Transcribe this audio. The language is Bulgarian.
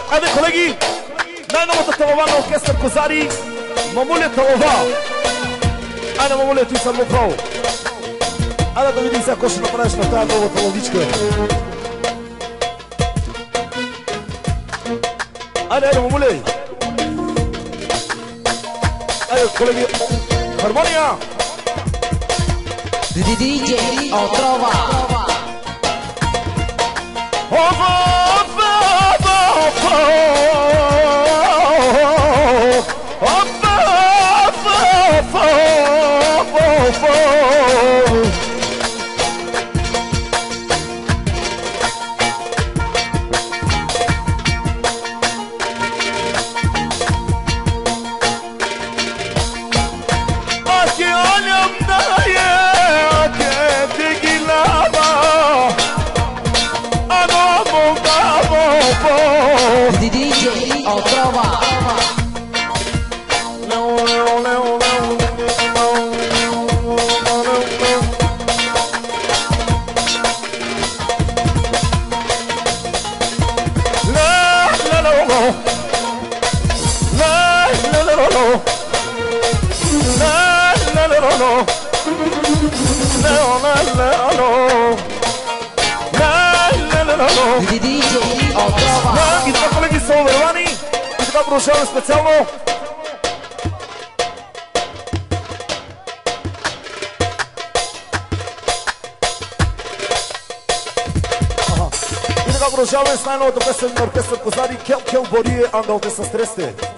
Айде, колеги, най-новата талава на оркестър Козари, Мамуля талава. Айде, Мамуля, ти съм направо. Айде да видим сега, кой ще направиш на тази нова талавичка. Айде, айде, Мамуля. Айде, колеги, хармония. DJ Otrova. DJ Otrova. DJ Otrova. И това, колеги, са оверлани. И така продължаваме специално. И така продължаваме с най-новата песен на оркестър Козари. Кел Борие, ангелте с стресте.